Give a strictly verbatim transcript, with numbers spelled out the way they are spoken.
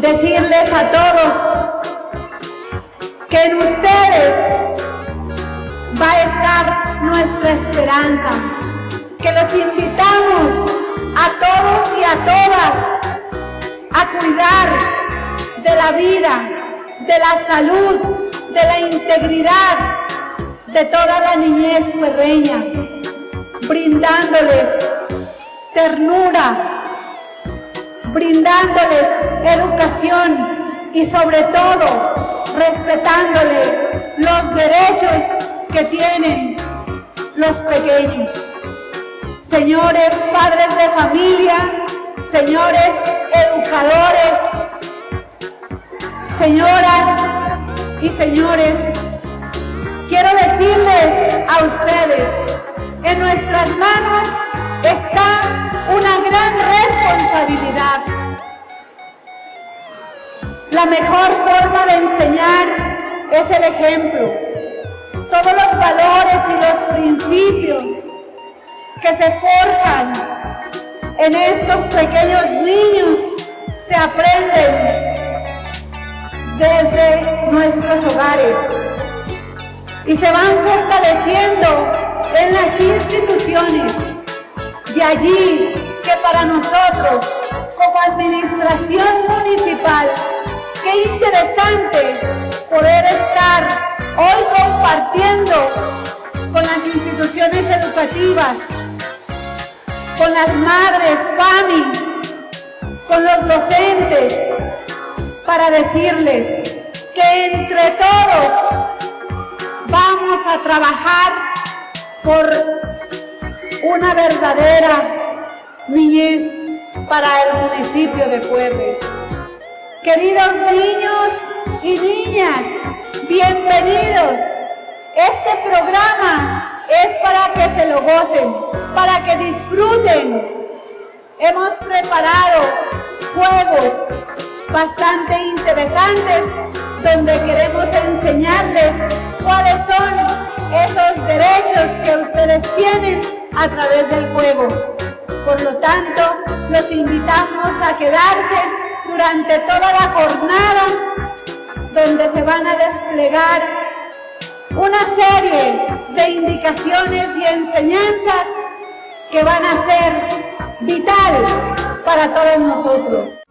decirles a todos que en ustedes va a estar nuestra esperanza, que los invitamos a todos y a todas a cuidar de la vida, de la salud, de la integridad de toda la niñez puerreña, brindándoles ternura, brindándoles educación y sobre todo respetándole los derechos que tienen los pequeños. Señores padres de familia, señores educadores, señoras y señores, quiero decirles a ustedes, en nuestras manos está una gran responsabilidad. La mejor forma de enseñar es el ejemplo. Todos los valores y los principios que se forjan en estos pequeños niños se aprenden desde nuestros hogares y se van fortaleciendo en las instituciones. De allí que para nosotros, como administración municipal, qué interesante poder estar hoy compartiendo con las instituciones educativas, con las madres, FAMI, con los docentes, para decirles que entre todos vamos a trabajar por una verdadera niñez para el municipio de Puerres. Queridos niños y niñas, bienvenidos. Este programa es para que se lo gocen, para que disfruten. Hemos preparado juegos bastante interesantes donde queremos enseñarles cuáles son esos derechos que ustedes tienen a través del juego. Por lo tanto, los invitamos a quedarse durante toda la jornada, donde se van a desplegar una serie de indicaciones y enseñanzas que van a ser vitales para todos nosotros.